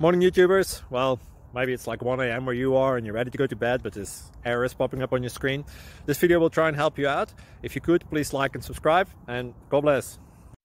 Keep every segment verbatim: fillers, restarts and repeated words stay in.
Morning YouTubers. Well, maybe it's like one A M where you are and you're ready to go to bed, but this error is popping up on your screen. This video will try and help you out. If you could, please like and subscribe, and God bless.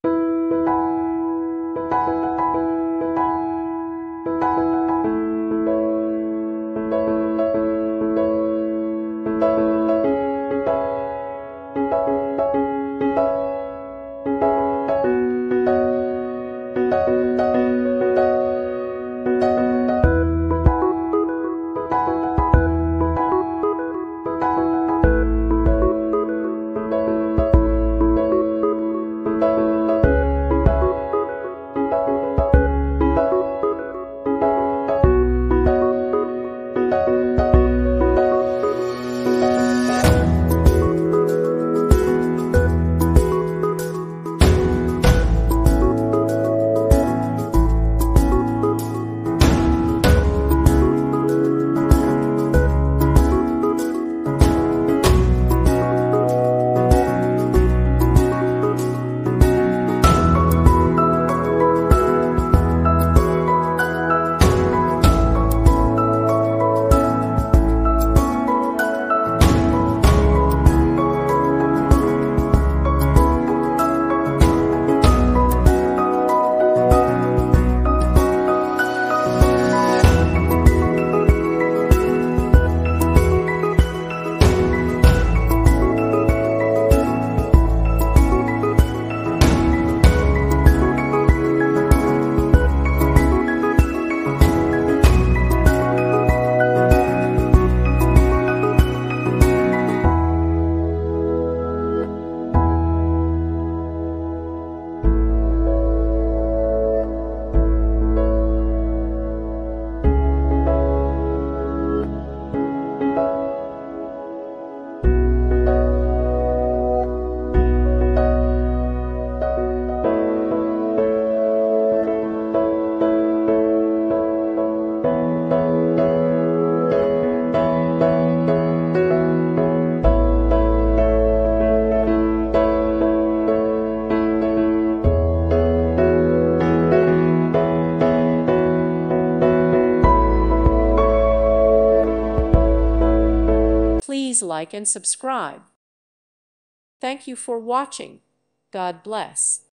Please like and subscribe. Thank you for watching. God bless.